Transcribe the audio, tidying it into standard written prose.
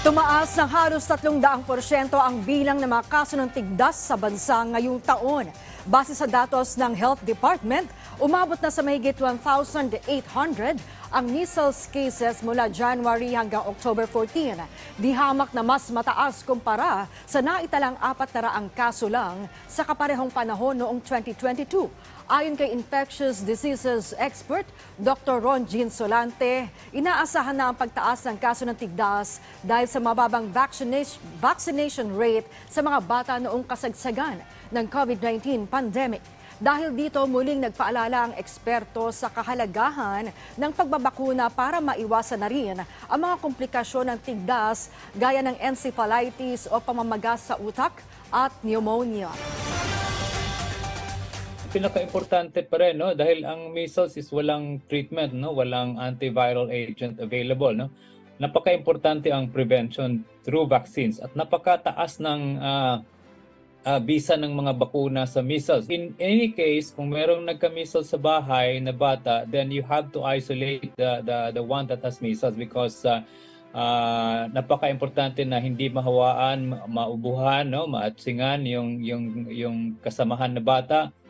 Tumaas ng halos 300% ang bilang ng mga kaso ng tigdas sa bansa ngayong taon. Base sa datos ng Health Department, umabot na sa mahigit 1,800 ang measles cases mula January hanggang October 14. Di hamak na mas mataas kumpara sa naitalang 400 kaso lang sa kaparehong panahon noong 2022. Ayon kay infectious diseases expert Dr. Ron Jean Solante, inaasahan na ang pagtaas ng kaso ng tigdas dahil sa mababang vaccination rate sa mga bata noong kasagsagan ng COVID-19 pandemic. Dahil dito, muling nagpaalala ang eksperto sa kahalagahan ng pagbabakuna para maiwasan na rin ang mga komplikasyon ng tigdas gaya ng encephalitis o pamamaga sa utak at pneumonia. Pinaka-importante pa rin, no? Dahil ang measles is walang treatment, no? Walang antiviral agent available, no? Napaka-importante ang prevention through vaccines at napakataas ng bisa ng mga bakuna sa measles. In any case, kung merong nagka-measles sa bahay na bata, then you have to isolate the one that has measles because napaka-importante na hindi mahawaan, maubuhan, no, maatsingan yung kasamahan na bata.